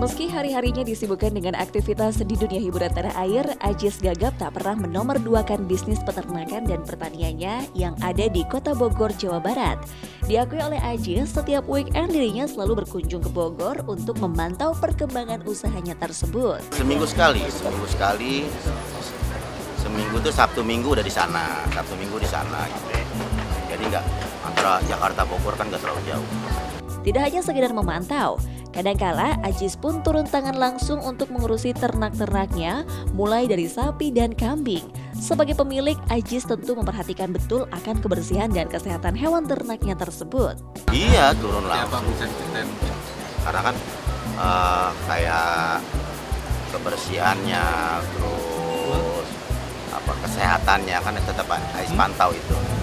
Meski hari-harinya disibukkan dengan aktivitas di dunia hiburan tanah air, Ajis Gagap tak pernah menomorduakan bisnis peternakan dan pertaniannya yang ada di Kota Bogor, Jawa Barat. Diakui oleh Ajis, setiap weekend dirinya selalu berkunjung ke Bogor untuk memantau perkembangan usahanya tersebut. Seminggu sekali. Seminggu tuh Sabtu Minggu udah di sana, Sabtu Minggu di sana gitu. Jadi nggak, antara Jakarta Bogor kan nggak terlalu jauh. Tidak hanya sekedar memantau, kadangkala Ajis pun turun tangan langsung untuk mengurusi ternak-ternaknya, mulai dari sapi dan kambing. Sebagai pemilik, Ajis tentu memperhatikan betul akan kebersihan dan kesehatan hewan ternaknya tersebut. Iya, turun langsung. Karena kan kayak kebersihannya, terus kesehatannya kan tetap Ajis pantau itu.